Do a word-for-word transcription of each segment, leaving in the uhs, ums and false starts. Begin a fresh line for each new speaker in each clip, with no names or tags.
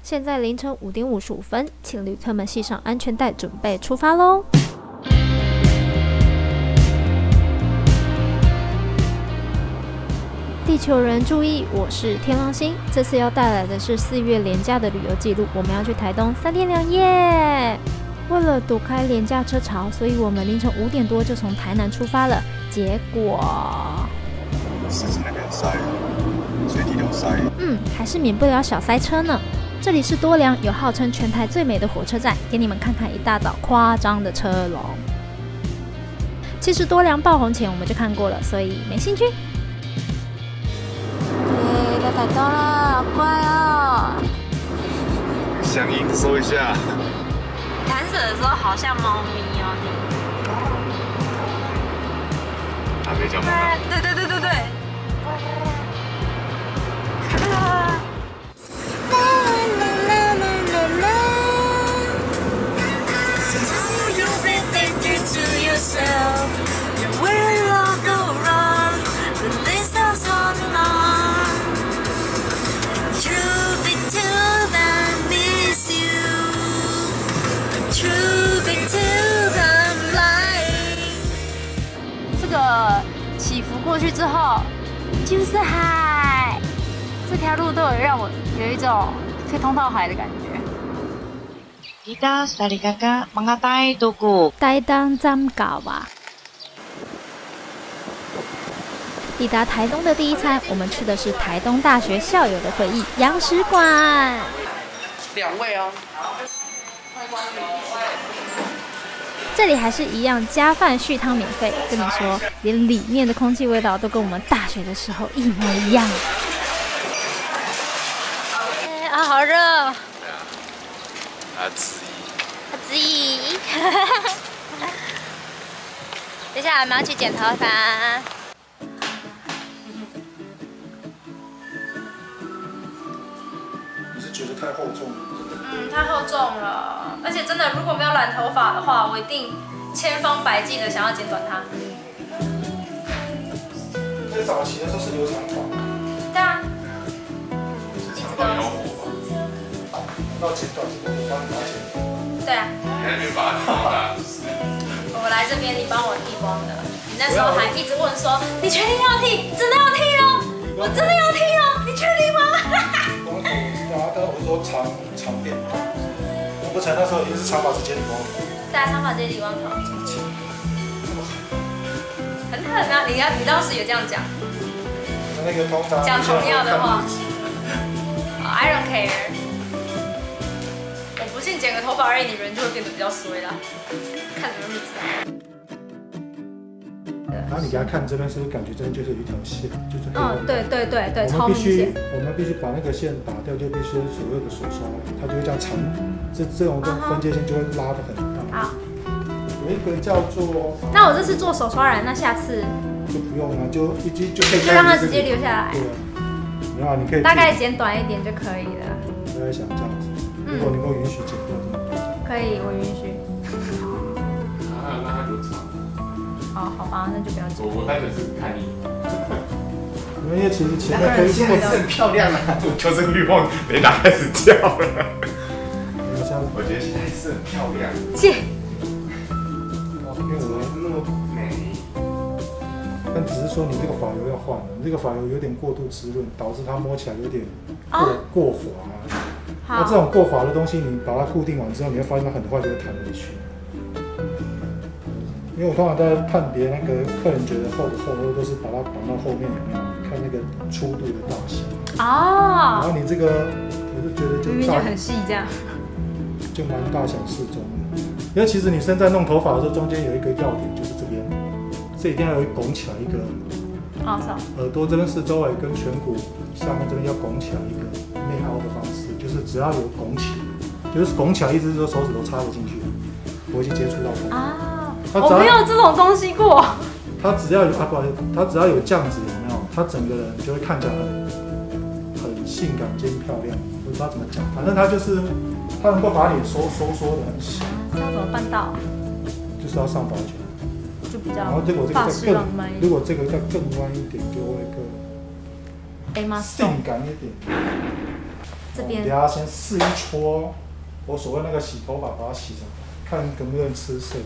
现在凌晨五点五十五分，请旅客们系上安全带，准备出发喽！地球人注意，我是天狼星，这次要带来的是四月连假的旅游记录。我们要去台东三天两夜。为了躲开连假车潮，所以我们凌晨五点多就从台南出发了。结果，
狮子那边塞，水底流塞，
嗯，还是免不了小塞车呢。这里是多良，有号称全台最美的火车站，给你们看看一大早夸张的车龙。其实多良爆红前我们就看过了，所以没兴趣。
耶，到台东了，好乖哦。
响应搜一下。
弹舌的时候好像猫咪哦，
还没叫猫咪。
对对对对对。这个起伏过去之后，就是海。这条路都有让我有一种可以通到海的感觉。
Kita dari kakak mengatai tuku。
台东站搞吧。抵达台东的第一餐，我们吃的是台东大学校友的回忆洋食馆。
两位哦。
这里还是一样加饭续汤免费，跟你说，连里面的空气味道都跟我们大学的时候一模一样。
哎啊，好热！对啊，
阿子
阿子怡，接下来我们要去剪头发。
你是觉得太厚重了？
嗯，太厚重了，而且真的，如果没有染头发的话，我一定千方百计的想要剪短它。
在早期的时候是留长发，
对啊，
是长发妖火吧？
到剪短之后我帮你拿剪。
对啊。
你还没把它剃吧？
我来这边，你帮我剃光的。你那时候还一直问说，你确定要剃？真的要剃哦？我真的要剃哦？你确定吗？
光头我知道，但是我说长长辫，我不成那时候已经是长发直接理光头。
对啊，长发直接理光头。很狠啊！你要你当时也这样讲。
那个通常
讲同样的话。I don't care。我不信剪个头发而已，你人就会变得比较衰啦。看什么日子啊？
然后你给他看这边，是不是感觉这边就是有一条线，就是黑
嗯，对对对对，超
我们必须
明显。
我们必须把那个线打掉，就必须所有的手刷，它就会这样长，这这种这种分界线就会拉得很大。
好。
有一个叫做，
那我这次做手刷染，那下次
就不用了，就一就就可以
就让它直接留下来。
对啊，没有啊，你可以
大概剪短一点就可以了。
我在想这样子，如果能够允许剪掉这么多，
可以，我允许。
啊，那它留长。
哦，好吧，那就不要剪。
我我单纯是看你。
因为其实前面可以
现在是很漂亮啊，我求生欲望雷达开始叫了。我觉得现在是很漂亮。
谢。
因为我
那么美。
但只是说你这个发油要换了，你这个发油有点过度滋润，导致它摸起来有点过、哦、过滑。那这种过滑的东西，你把它固定完之后，你会发现它很快就会弹回去。因为我通常在判别那个客人觉得厚不厚，都是把它绑到后面有没有，看那个粗度的大小。
哦。
然后你这个，我就觉得就
明明就很细这样，
就蛮大小适中的。因为其实你现在弄头发的时候，中间有一个要点，就是这边，这一定要有拱起来一个。
哦，是。
耳朵这边四周围跟颧骨下面这边要拱起来一个内凹的方式，就是只要有拱起，就是拱起来，意思是说手指头插得进去，不会去接触到头发。啊。
我没有这种东西过。
他只要有啊，不好意思，他只要有这样子，有没有？他整个人就会看起来很很性感兼漂亮。我不知道怎么讲，反正他就是他能够把脸收收缩的很小。
这要怎么办到？
就是要上发卷，
就比较。
然后如果这个再更，如果这个再更弯一点，就会更性感一点。
这边。
等下先试一撮，我所谓那个洗头发，把它洗成，看能不能吃色。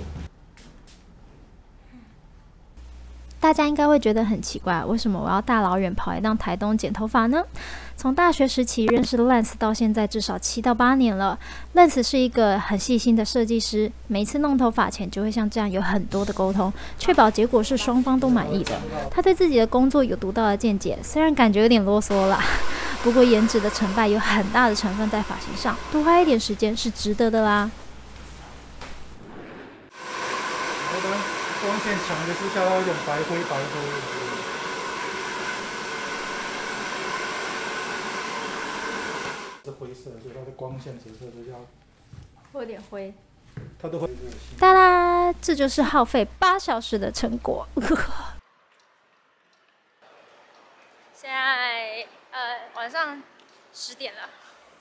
大家应该会觉得很奇怪，为什么我要大老远跑来到台东剪头发呢？从大学时期认识 Lance 到现在至少七到八年了。Lance 是一个很细心的设计师，每次弄头发前就会像这样有很多的沟通，确保结果是双方都满意的。他对自己的工作有独到的见解，虽然感觉有点啰嗦啦，不过颜值的成败有很大的成分在发型上，多花一点时间是值得的啦。
光线强的之下，它有一种白灰白灰。是灰色，所以它的光线折射的要
会有点灰。
它都会。
哒啦，这就是耗费八小时的成果。
现在呃晚上十点了。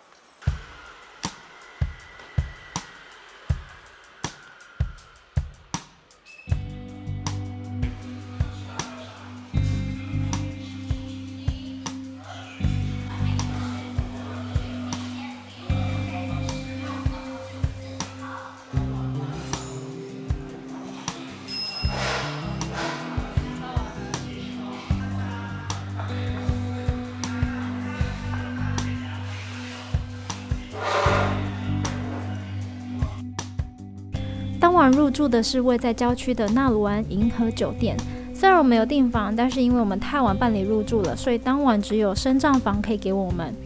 当晚入住的是位在郊区的纳鲁湾银河酒店。虽然我们有订房，但是因为我们太晚办理入住了，所以当晚只有升帐房可以给我们。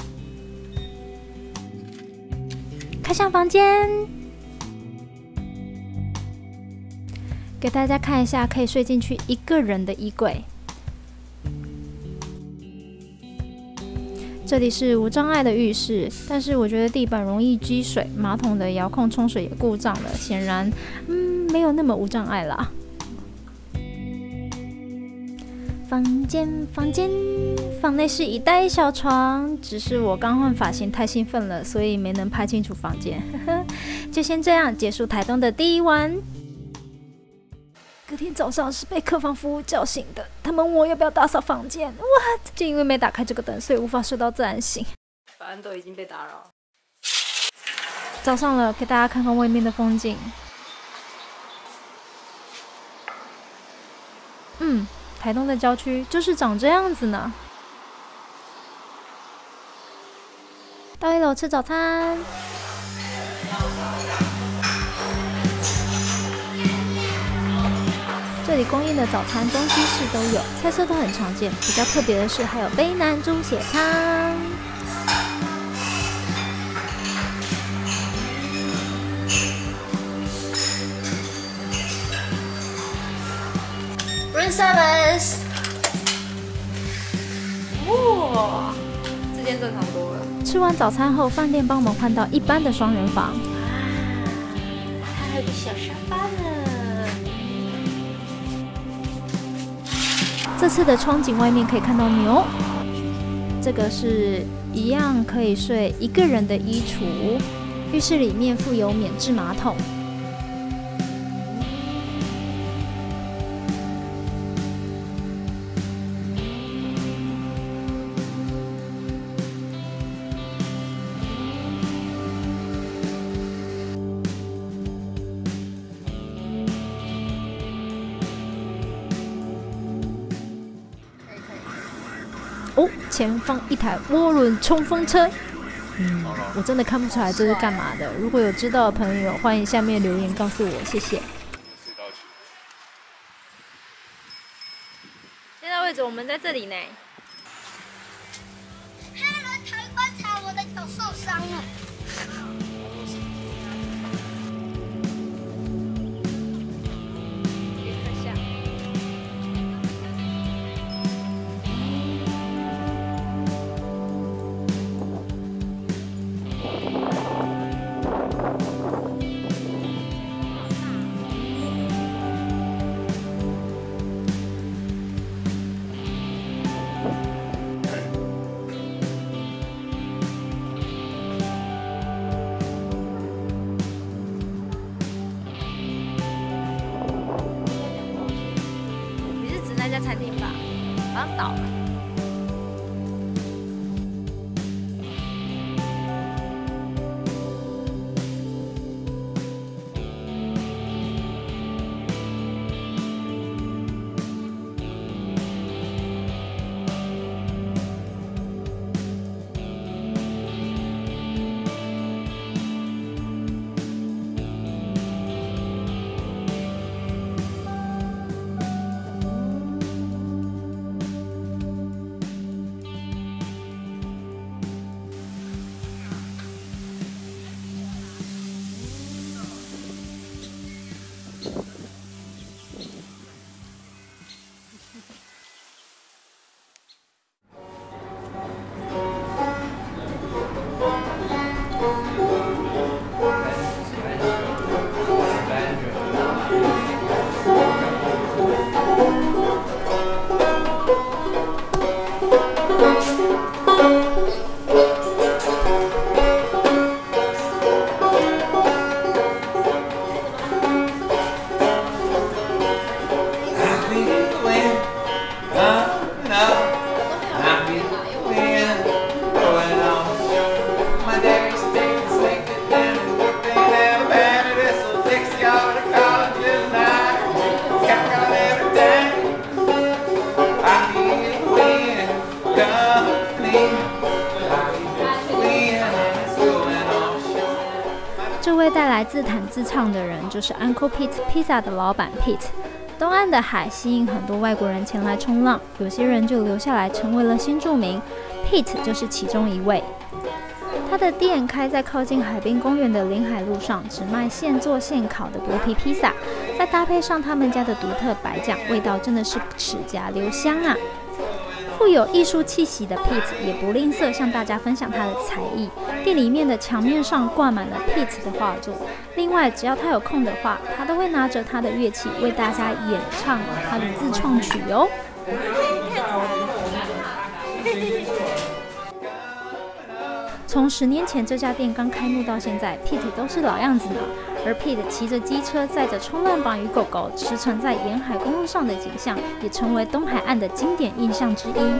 开箱房间，给大家看一下可以睡进去一个人的衣柜。这里是无障碍的浴室，但是我觉得地板容易积水，马桶的遥控冲水也故障了，显然，嗯，没有那么无障碍啦。房间，房间，房内是一大小床，只是我刚换发型太兴奋了，所以没能拍清楚房间。呵呵，就先这样结束台东的第一晚。隔天早上是被客房服务叫醒的，他们问我要不要打扫房间。What？ 就因为没打开这个灯，所以无法睡到自然醒。
反正都已经被打扰。
早上了，给大家看看外面的风景。嗯，台东的郊区就是长这样子呢。到一楼吃早餐。这里供应的早餐中西式都有，菜色都很常见。比较特别的是，还有卑南猪血汤。
Room service。哇，这间正常多了。
吃完早餐后，饭店帮我们换到一般的双人房。
还有个小沙发呢。
这次的窗景外面可以看到牛，这个是一样可以睡一个人的衣橱，浴室里面附有免治马桶。哦，前方一台涡轮冲锋车。嗯，我真的看不出来这是干嘛的。如果有知道的朋友，欢迎下面留言告诉我，谢谢。
现在位置我们在这里呢。
他们抬棺材，我的脚受伤了。
那家餐厅吧，好像倒了。
这位带来自弹自唱的人就是 Uncle Pete Pizza 的老板 Pete。东岸的海吸引很多外国人前来冲浪，有些人就留下来成为了新住民。Pete 就是其中一位。他的店开在靠近海滨公园的临海路上，只卖现做现烤的薄皮披萨，再搭配上他们家的独特白酱，味道真的是齿颊留香啊！富有艺术气息的 Pete 也不吝啬向大家分享他的才艺，店里面的墙面上挂满了 Pete 的画作。另外，只要他有空的话，他都会拿着他的乐器为大家演唱他的自创曲哦。从十年前这家店刚开幕到现在 ，Pete 都是老样子呢。而 Pete 骑着机车载着冲浪板与狗狗驰骋在沿海公路上的景象，也成为东海岸的经典印象之一。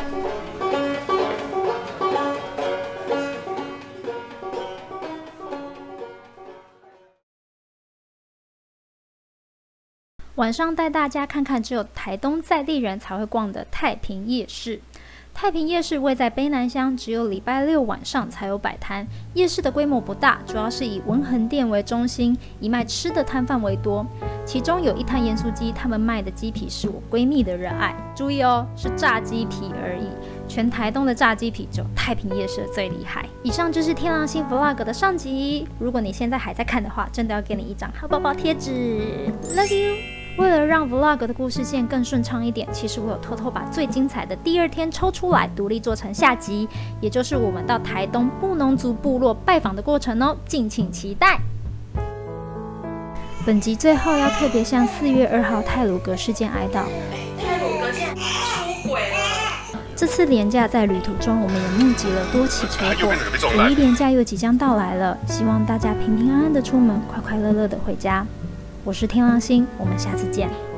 晚上带大家看看只有台东在地人才会逛的太平夜市。太平夜市位在卑南乡，只有礼拜六晚上才有摆摊。夜市的规模不大，主要是以文衡店为中心，以卖吃的摊贩为多。其中有一摊盐酥鸡，他们卖的鸡皮是我闺蜜的热爱。注意哦，是炸鸡皮而已。全台东的炸鸡皮只有太平夜市最厉害。以上就是天狼星 Vlog 的上集。如果你现在还在看的话，真的要给你一张好宝宝贴纸。Love you。为了让 Vlog 的故事线更顺畅一点，其实我有偷偷把最精彩的第二天抽出来，独立做成下集，也就是我们到台东布农族部落拜访的过程哦，敬请期待。本集最后要特别向四月二号太鲁阁事件哀悼。
太鲁阁现在出轨了。
这次连假在旅途中，我们也目击了多起车祸，五一连假又即将到来了，希望大家平平安安的出门，快快乐乐的回家。我是天狼星，我们下次见。